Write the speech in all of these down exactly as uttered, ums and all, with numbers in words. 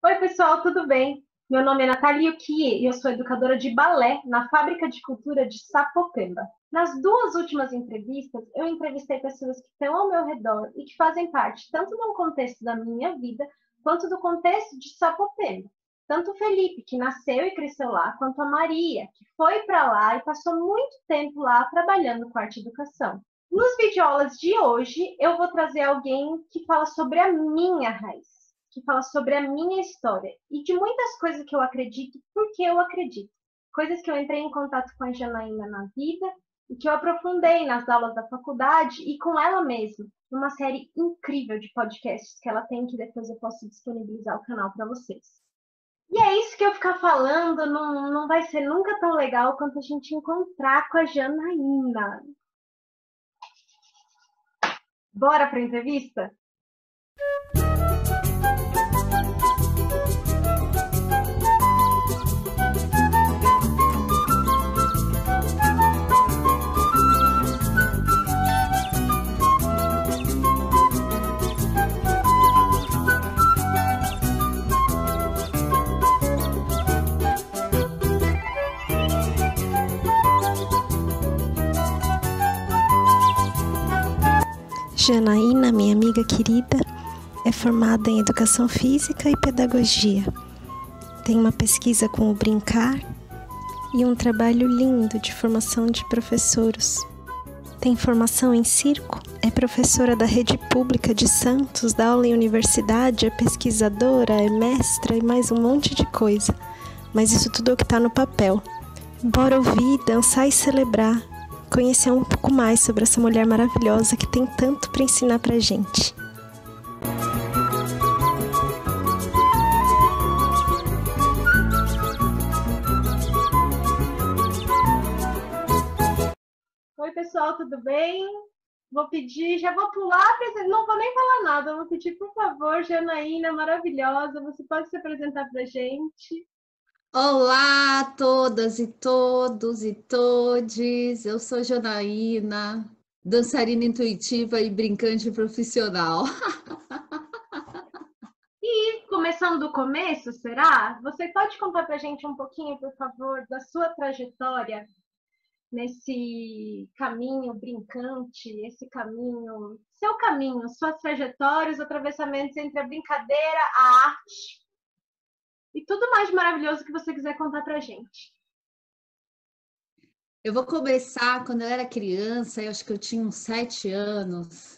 Oi, pessoal, tudo bem? Meu nome é Nathalie Yuki e eu sou educadora de balé na Fábrica de Cultura de Sapopemba. Nas duas últimas entrevistas, eu entrevistei pessoas que estão ao meu redor e que fazem parte tanto do contexto da minha vida, quanto do contexto de Sapopemba. Tanto o Felipe, que nasceu e cresceu lá, quanto a Maria, que foi para lá e passou muito tempo lá trabalhando com arte e educação. Nos videoaulas de hoje, eu vou trazer alguém que fala sobre a minha raiz, que fala sobre a minha história e de muitas coisas que eu acredito, porque eu acredito. Coisas que eu entrei em contato com a Janaína na vida e que eu aprofundei nas aulas da faculdade e com ela mesma, numa série incrível de podcasts que ela tem, que depois eu posso disponibilizar o canal para vocês. E é isso que eu ficar falando, não, não vai ser nunca tão legal quanto a gente encontrar com a Janaína. Bora para a entrevista? Janaína, minha amiga querida, é formada em Educação Física e Pedagogia. Tem uma pesquisa com o Brincar e um trabalho lindo de formação de professoros. Tem formação em circo, é professora da rede pública de Santos, dá aula em universidade, é pesquisadora, é mestra e mais um monte de coisa. Mas isso tudo é o que está no papel. Bora ouvir, dançar e celebrar. Conhecer um pouco mais sobre essa mulher maravilhosa que tem tanto para ensinar pra gente. Oi, pessoal, tudo bem? Vou pedir, já vou pular, não vou nem falar nada, vou pedir, por favor, Janaína, maravilhosa, você pode se apresentar pra gente? Olá a todas e todos e todes, eu sou Janaína, dançarina intuitiva e brincante profissional. E começando do começo, será? Você pode contar pra gente um pouquinho, por favor, da sua trajetória nesse caminho brincante, esse caminho, seu caminho, suas trajetórias, atravessamentos entre a brincadeira, a arte e tudo mais maravilhoso que você quiser contar pra gente. Eu vou começar quando eu era criança, eu acho que eu tinha uns sete anos,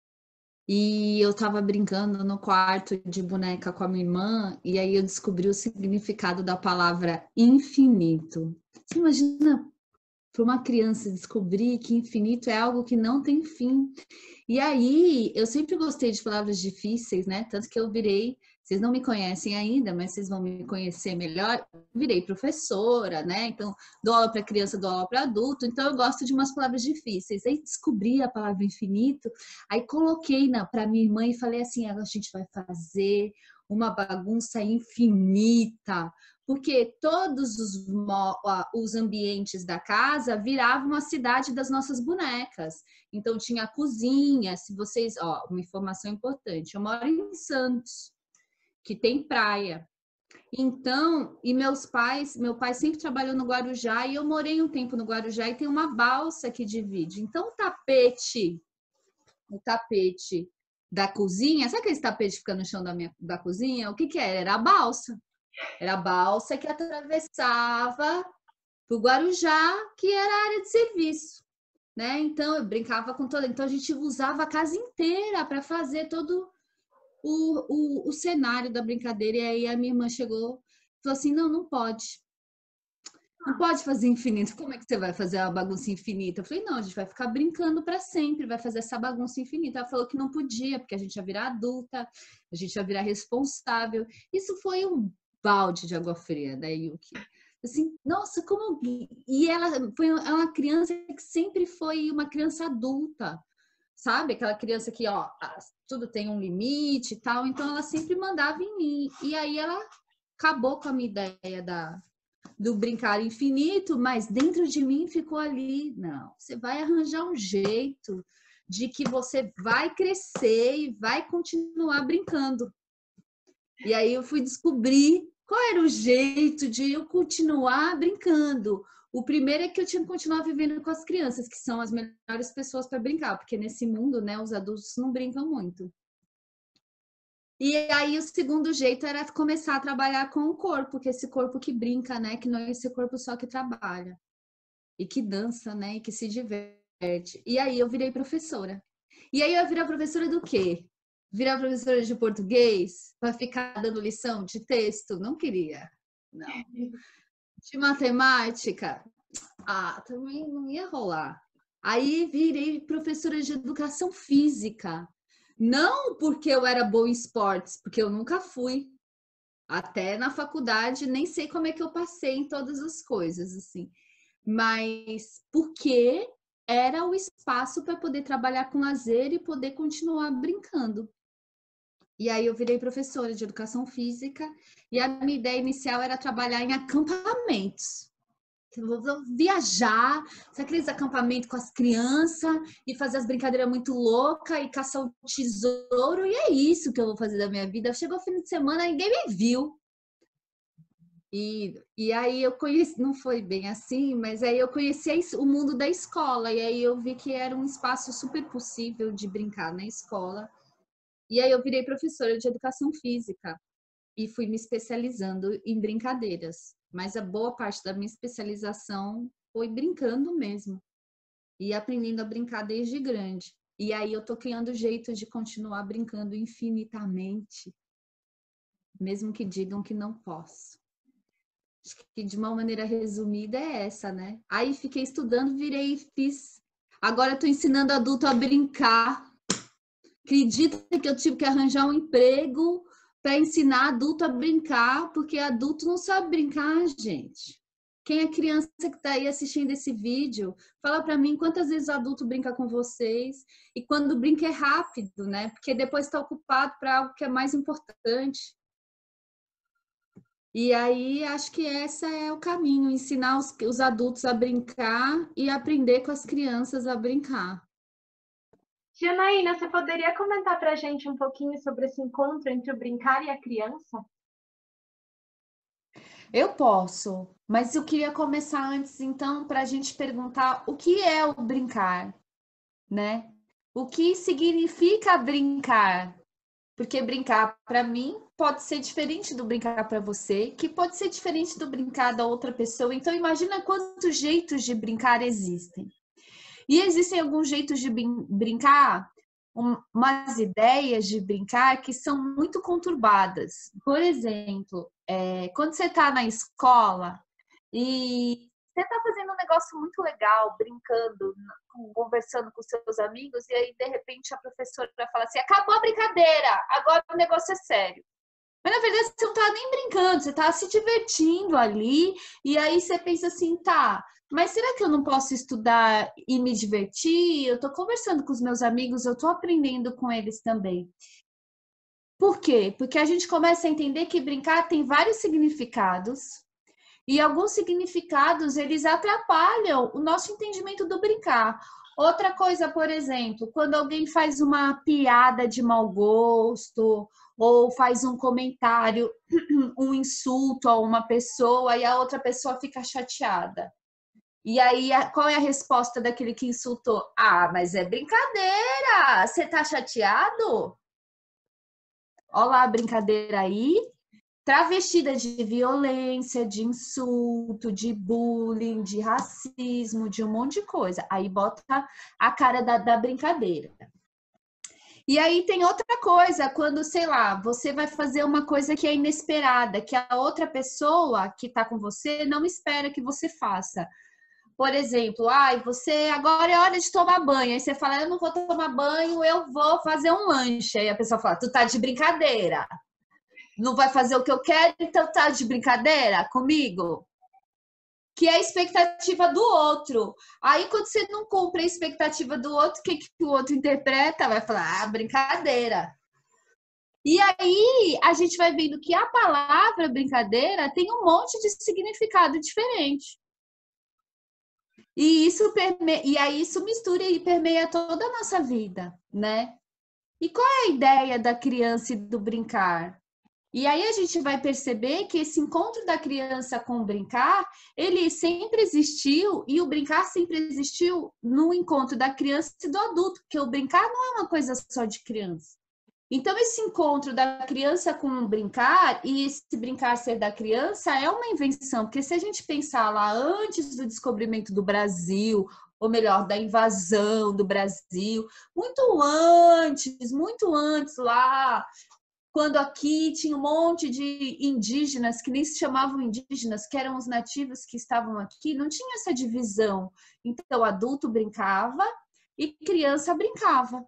e eu estava brincando no quarto de boneca com a minha irmã, e aí eu descobri o significado da palavra infinito. Você imagina para uma criança descobrir que infinito é algo que não tem fim. E aí, eu sempre gostei de palavras difíceis, né? Tanto que eu virei, vocês não me conhecem ainda, mas vocês vão me conhecer melhor, virei professora, né? Então, dou aula para criança, dou aula para adulto, então eu gosto de umas palavras difíceis. Aí descobri a palavra infinito, aí coloquei para minha irmã e falei assim, a gente vai fazer uma bagunça infinita, porque todos os, os ambientes da casa viravam a cidade das nossas bonecas. Então, tinha a cozinha, se vocês... Ó, uma informação importante, eu moro em Santos, que tem praia. Então, e meus pais, meu pai sempre trabalhou no Guarujá, e eu morei um tempo no Guarujá, e tem uma balsa que divide. Então, o tapete, o tapete da cozinha, sabe aquele tapete que fica no chão da, minha, da cozinha? O que que era? Era a balsa. Era a balsa que atravessava para o Guarujá, que era a área de serviço, né? Então, eu brincava com toda... Então, a gente usava a casa inteira para fazer todo o, o, o cenário da brincadeira. E aí a minha irmã chegou e falou assim, não, não pode. Não pode fazer infinito. Como é que você vai fazer uma bagunça infinita? Eu falei, não, a gente vai ficar brincando para sempre, vai fazer essa bagunça infinita. Ela falou que não podia, porque a gente ia virar adulta, a gente ia virar responsável. Isso foi um balde de água fria da Yuki. Assim, nossa, como... E ela foi uma criança que sempre foi uma criança adulta, sabe? Aquela criança que, ó, tudo tem um limite e tal. Então, ela sempre mandava em mim. E aí, ela acabou com a minha ideia da... do brincar infinito, mas dentro de mim ficou ali, não, você vai arranjar um jeito de que você vai crescer e vai continuar brincando. E aí eu fui descobrir qual era o jeito de eu continuar brincando. O primeiro é que eu tinha que continuar vivendo com as crianças, que são as melhores pessoas para brincar, porque nesse mundo, né, os adultos não brincam muito. E aí o segundo jeito era começar a trabalhar com o corpo, que é esse corpo que brinca, né, que não é esse corpo só que trabalha e que dança, né, e que se diverte. E aí eu virei professora. E aí eu virei professora do quê? Virar professora de português para ficar dando lição de texto? Não queria, não. De matemática? Ah, também não ia rolar. Aí virei professora de educação física. Não porque eu era boa em esportes, porque eu nunca fui. Até na faculdade, nem sei como é que eu passei em todas as coisas, assim. Mas porque era o espaço para poder trabalhar com lazer e poder continuar brincando. E aí eu virei professora de educação física e a minha ideia inicial era trabalhar em acampamentos. Eu vou viajar, aqueles acampamentos com as crianças e fazer as brincadeiras muito loucas e caçar o tesouro. E é isso que eu vou fazer da minha vida. Chegou o fim de semana, ninguém me viu. E, e aí eu conheci, não foi bem assim, mas aí eu conheci o mundo da escola. E aí eu vi que era um espaço super possível de brincar na escola. E aí eu virei professora de educação física e fui me especializando em brincadeiras. Mas a boa parte da minha especialização foi brincando mesmo. E aprendendo a brincar desde grande. E aí eu tô criando jeito de continuar brincando infinitamente. Mesmo que digam que não posso. Acho que de uma maneira resumida é essa, né? Aí fiquei estudando, virei e fiz. Agora eu tô ensinando adulto a brincar. Acredita que eu tive que arranjar um emprego para ensinar adulto a brincar, porque adulto não sabe brincar, gente. Quem é criança que está aí assistindo esse vídeo, fala para mim quantas vezes o adulto brinca com vocês e quando brinca é rápido, né? Porque depois está ocupado para algo que é mais importante. E aí acho que esse é o caminho, ensinar os, os adultos a brincar e aprender com as crianças a brincar. Janaína, você poderia comentar para a gente um pouquinho sobre esse encontro entre o brincar e a criança? Eu posso, mas eu queria começar antes, então, para a gente perguntar o que é o brincar, né? O que significa brincar? Porque brincar, para mim, pode ser diferente do brincar para você, que pode ser diferente do brincar da outra pessoa. Então, imagina quantos jeitos de brincar existem. E existem alguns jeitos de brincar, um, umas ideias de brincar que são muito conturbadas. Por exemplo, é, quando você está na escola e você está fazendo um negócio muito legal, brincando, conversando com seus amigos, e aí, de repente, a professora fala assim, acabou a brincadeira, agora o negócio é sério. Mas, na verdade, você não está nem brincando, você está se divertindo ali, e aí você pensa assim, tá, mas será que eu não posso estudar e me divertir? Eu estou conversando com os meus amigos, eu estou aprendendo com eles também. Por quê? Porque a gente começa a entender que brincar tem vários significados, e alguns significados, eles atrapalham o nosso entendimento do brincar. Outra coisa, por exemplo, quando alguém faz uma piada de mau gosto, ou faz um comentário, um insulto a uma pessoa, e a outra pessoa fica chateada. E aí, qual é a resposta daquele que insultou? Ah, mas é brincadeira! Você tá chateado? Olha lá a brincadeira aí. Travestida de violência, de insulto, de bullying, de racismo, de um monte de coisa. Aí bota a cara da, da brincadeira. E aí tem outra coisa, quando, sei lá, você vai fazer uma coisa que é inesperada, que a outra pessoa que tá com você não espera que você faça. Por exemplo, ai, você agora é hora de tomar banho. Aí você fala, eu não vou tomar banho, eu vou fazer um lanche. Aí a pessoa fala, tu tá de brincadeira. Não vai fazer o que eu quero, então tá de brincadeira comigo? Que é a expectativa do outro. Aí, quando você não cumpre a expectativa do outro, o que, que o outro interpreta? Vai falar, ah, brincadeira. E aí, a gente vai vendo que a palavra brincadeira tem um monte de significado diferente. E, isso perme... e aí, isso mistura e permeia toda a nossa vida, né? E qual é a ideia da criança e do brincar? E aí a gente vai perceber que esse encontro da criança com o brincar, ele sempre existiu, e o brincar sempre existiu no encontro da criança e do adulto, porque o brincar não é uma coisa só de criança. Então, esse encontro da criança com o brincar, e esse brincar ser da criança, é uma invenção, porque se a gente pensar lá antes do descobrimento do Brasil, ou melhor, da invasão do Brasil, muito antes, muito antes lá, quando aqui tinha um monte de indígenas, que nem se chamavam indígenas, que eram os nativos que estavam aqui, não tinha essa divisão. Então, adulto brincava e criança brincava.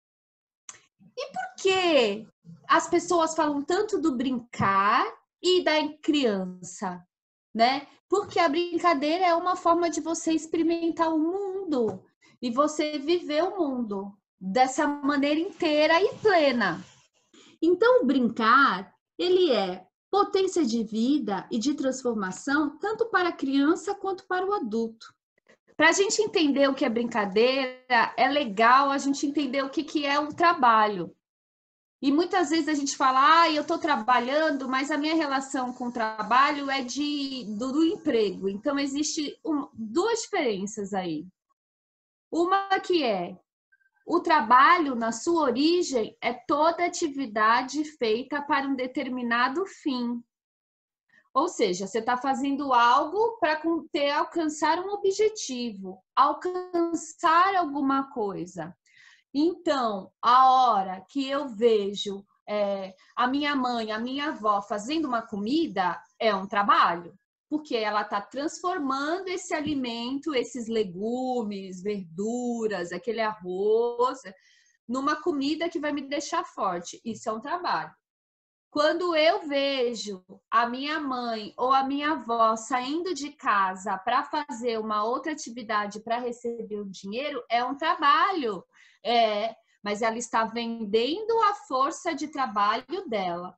E por que as pessoas falam tanto do brincar e da criança, né? Porque a brincadeira é uma forma de você experimentar o mundo e você viver o mundo dessa maneira inteira e plena. Então, o brincar, ele é potência de vida e de transformação, tanto para a criança quanto para o adulto. Para a gente entender o que é brincadeira, é legal a gente entender o que, que é um trabalho. E muitas vezes a gente fala, ah, eu estou trabalhando, mas a minha relação com o trabalho é de, do, do emprego. Então, existem um, duas diferenças aí. Uma que é, o trabalho, na sua origem, é toda atividade feita para um determinado fim. Ou seja, você está fazendo algo para ter, alcançar um objetivo, alcançar alguma coisa. Então, a hora que eu vejo é, a minha mãe, a minha avó fazendo uma comida, é um trabalho. Porque ela está transformando esse alimento, esses legumes, verduras, aquele arroz, numa comida que vai me deixar forte. Isso é um trabalho. Quando eu vejo a minha mãe ou a minha avó saindo de casa para fazer uma outra atividade para receber um dinheiro, é um trabalho. É, mas ela está vendendo a força de trabalho dela.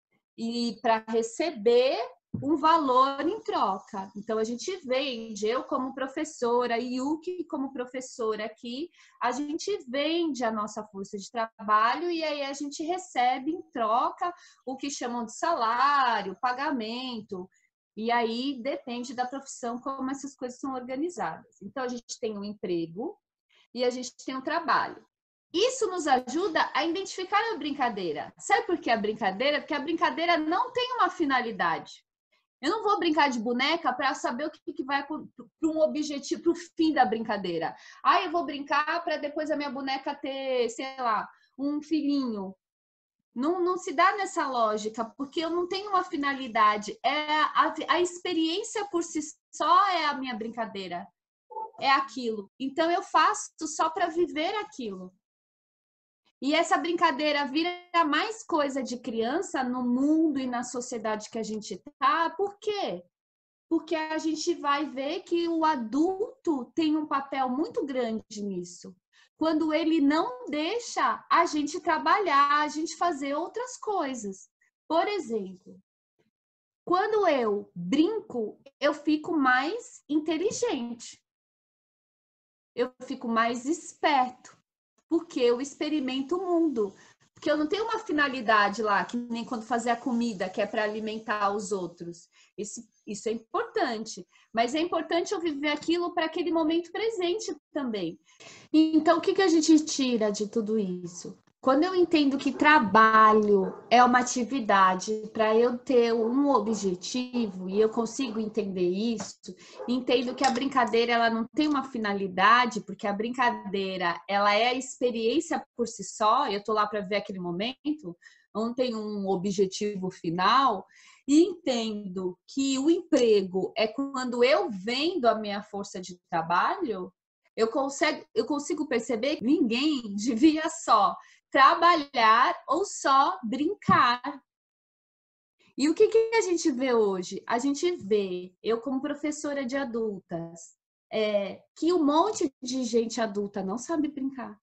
E para receber um valor em troca. Então, a gente vende, eu como professora, Yuki como professora aqui, a gente vende a nossa força de trabalho e aí a gente recebe em troca o que chamam de salário, pagamento, e aí depende da profissão como essas coisas são organizadas. Então, a gente tem um emprego e a gente tem um trabalho. Isso nos ajuda a identificar a brincadeira. Sabe por que a brincadeira? Porque a brincadeira não tem uma finalidade. Eu não vou brincar de boneca para saber o que, que vai para um objetivo, para o fim da brincadeira. Ah, eu vou brincar para depois a minha boneca ter, sei lá, um filhinho. Não, não se dá nessa lógica, porque eu não tenho uma finalidade. É a, a experiência por si só é a minha brincadeira. É aquilo. Então, eu faço só para viver aquilo. E essa brincadeira vira mais coisa de criança no mundo e na sociedade que a gente está. Por quê? Porque a gente vai ver que o adulto tem um papel muito grande nisso. Quando ele não deixa a gente trabalhar, a gente fazer outras coisas. Por exemplo, quando eu brinco, eu fico mais inteligente. Eu fico mais esperto. Porque eu experimento o mundo. Porque eu não tenho uma finalidade lá, que nem quando fazer a comida, que é para alimentar os outros. Isso, isso é importante. Mas é importante eu viver aquilo para aquele momento presente também. Então, o que, que a gente tira de tudo isso? Quando eu entendo que trabalho é uma atividade para eu ter um objetivo e eu consigo entender isso, entendo que a brincadeira ela não tem uma finalidade, porque a brincadeira ela é a experiência por si só, eu estou lá para ver aquele momento, não tem um objetivo final, e entendo que o emprego é quando eu vendo a minha força de trabalho, eu consigo, eu consigo perceber que ninguém devia só trabalhar ou só brincar. E o que, que a gente vê hoje? A gente vê, eu como professora de adultas, é, que um monte de gente adulta não sabe brincar.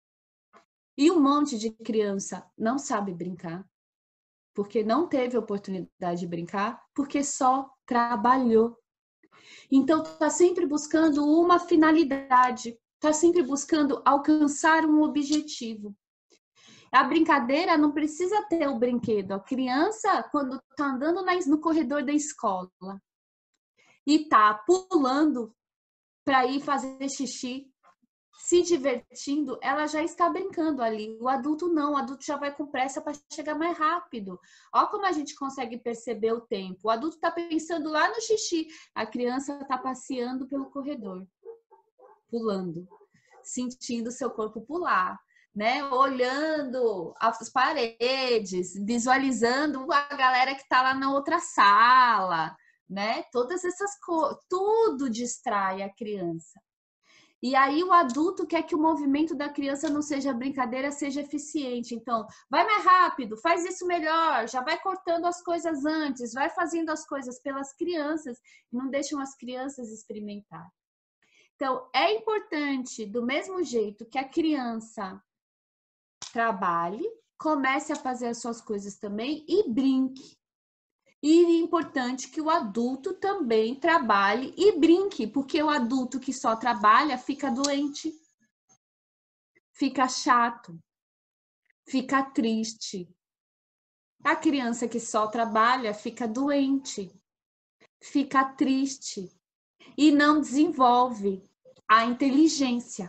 E um monte de criança não sabe brincar. Porque não teve oportunidade de brincar, porque só trabalhou. Então, está sempre buscando uma finalidade, está sempre buscando alcançar um objetivo. A brincadeira não precisa ter o brinquedo. A criança, quando está andando no corredor da escola e está pulando para ir fazer xixi, se divertindo, ela já está brincando ali. O adulto não, o adulto já vai com pressa para chegar mais rápido. Olha como a gente consegue perceber o tempo. O adulto está pensando lá no xixi, a criança está passeando pelo corredor, pulando, sentindo seu corpo pular, né? Olhando as paredes, visualizando a galera que está lá na outra sala, né? Todas essas coisas, tudo distrai a criança. E aí o adulto quer que o movimento da criança não seja brincadeira, seja eficiente. Então, vai mais rápido, faz isso melhor, já vai cortando as coisas antes, vai fazendo as coisas pelas crianças e não deixam as crianças experimentar. Então, é importante, do mesmo jeito que a criança trabalhe, comece a fazer as suas coisas também e brinque. E é importante que o adulto também trabalhe e brinque, porque o adulto que só trabalha fica doente, fica chato, fica triste. A criança que só trabalha fica doente, fica triste e não desenvolve a inteligência.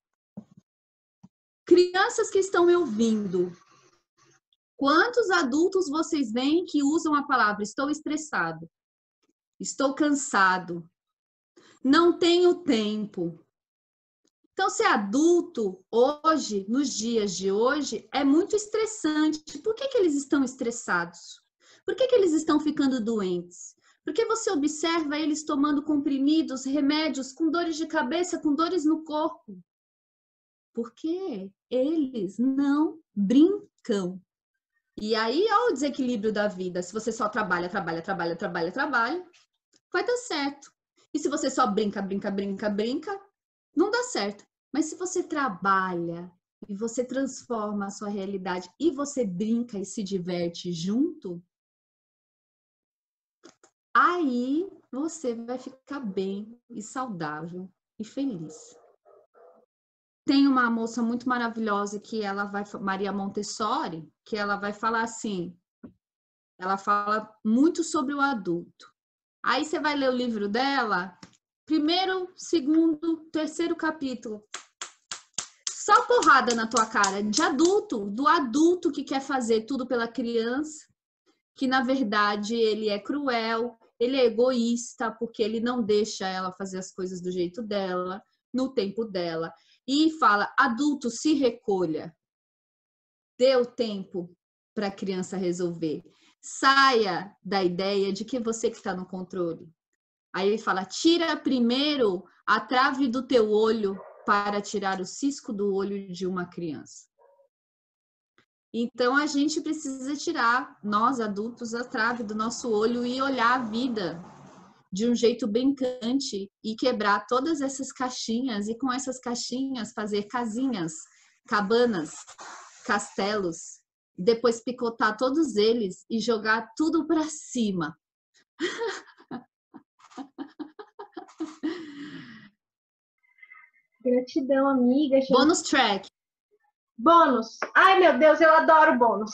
Crianças que estão me ouvindo, quantos adultos vocês veem que usam a palavra estou estressado, estou cansado, não tenho tempo? Então, ser adulto hoje, nos dias de hoje, é muito estressante. Por que que eles estão estressados? Por que que eles estão ficando doentes? Porque você observa eles tomando comprimidos, remédios, com dores de cabeça, com dores no corpo. Porque eles não brincam. E aí, olha o desequilíbrio da vida. Se você só trabalha, trabalha, trabalha, trabalha, trabalha, vai dar certo. E se você só brinca, brinca, brinca, brinca, não dá certo. Mas se você trabalha e você transforma a sua realidade e você brinca e se diverte junto, aí você vai ficar bem e saudável e feliz. Tem uma moça muito maravilhosa que ela vai, Maria Montessori, que ela vai falar assim, ela fala muito sobre o adulto. Aí você vai ler o livro dela, primeiro, segundo, terceiro capítulo. Só porrada na tua cara, de adulto, do adulto que quer fazer tudo pela criança, que na verdade ele é cruel, ele é egoísta, porque ele não deixa ela fazer as coisas do jeito dela, no tempo dela. E fala, adulto, se recolha. Dê o tempo para a criança resolver. Saia da ideia de que você que está no controle. Aí ele fala, tira primeiro a trave do teu olho para tirar o cisco do olho de uma criança. Então, a gente precisa tirar, nós adultos, a trave do nosso olho e olhar a vida de um jeito brincante e quebrar todas essas caixinhas e com essas caixinhas fazer casinhas, cabanas, castelos, depois picotar todos eles e jogar tudo para cima. Gratidão, amiga. Bônus track. Bônus. Ai, meu Deus, eu adoro bônus.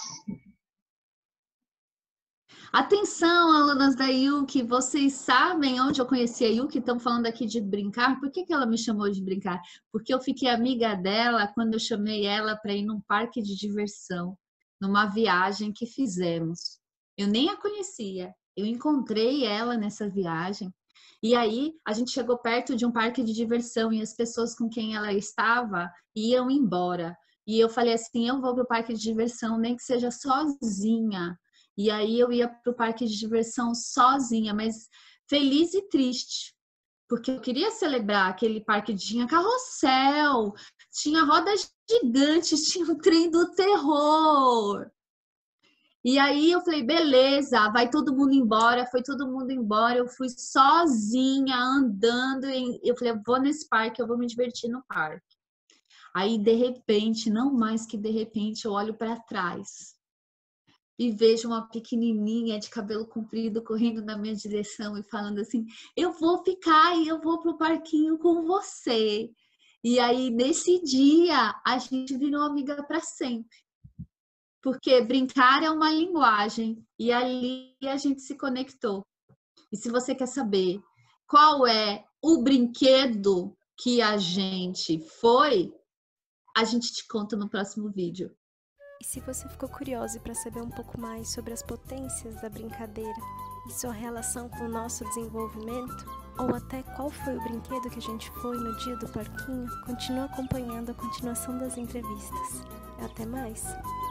Atenção, alunas da Yuki, vocês sabem onde eu conheci a Yuki? Estão falando aqui de brincar. Por que que ela me chamou de brincar? Porque eu fiquei amiga dela quando eu chamei ela para ir num parque de diversão, numa viagem que fizemos. Eu nem a conhecia, eu encontrei ela nessa viagem. E aí, a gente chegou perto de um parque de diversão e as pessoas com quem ela estava iam embora. E eu falei assim, eu vou para o parque de diversão, nem que seja sozinha. E aí eu ia para o parque de diversão sozinha, mas feliz e triste. Porque eu queria celebrar aquele parque, tinha carrossel, tinha rodas gigantes, tinha o trem do terror. E aí eu falei, beleza, vai todo mundo embora, foi todo mundo embora, eu fui sozinha, andando, e eu falei, eu vou nesse parque, eu vou me divertir no parque. Aí, de repente, não mais que de repente, eu olho para trás e vejo uma pequenininha de cabelo comprido correndo na minha direção e falando assim, eu vou ficar e eu vou pro parquinho com você. E aí, nesse dia, a gente virou amiga para sempre. porque brincar é uma linguagem e ali a gente se conectou. E se você quer saber qual é o brinquedo que a gente foi, a gente te conta no próximo vídeo. E se você ficou curioso para saber um pouco mais sobre as potências da brincadeira e sua relação com o nosso desenvolvimento, ou até qual foi o brinquedo que a gente foi no dia do parquinho, continue acompanhando a continuação das entrevistas. Até mais!